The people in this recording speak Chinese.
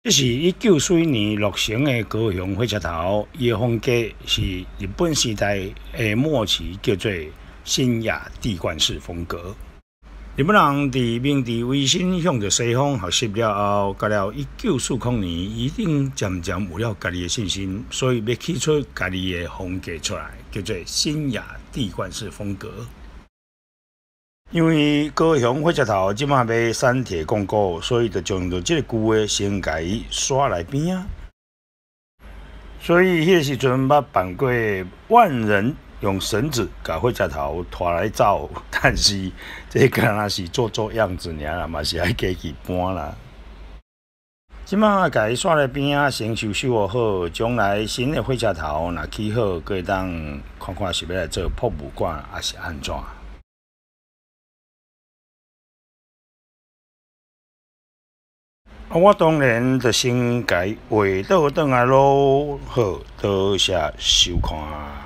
这是1941年落成的高雄火车头，伊的风格是日本时代的末期，叫做新雅地冠式风格。日本人伫明治维新向着西方学习了后，到了1940年，一定渐渐有了家己的信心，所以要起出家己的风格出来，叫做新雅地冠式风格。因为高雄火车头即马要删铁广告，所以就将这个句话先甲伊刷来边啊。所以迄个时阵捌办过万人用绳子甲火车头拖来走，但是这敢若是做样子尔啦，嘛是爱加去搬啦。即马甲伊刷来边啊，先修好，将来新的火车头若起好，可以当看看是要来做博物馆，还是安怎？我当然就先甲伊画倒转来咯，好，多谢收看。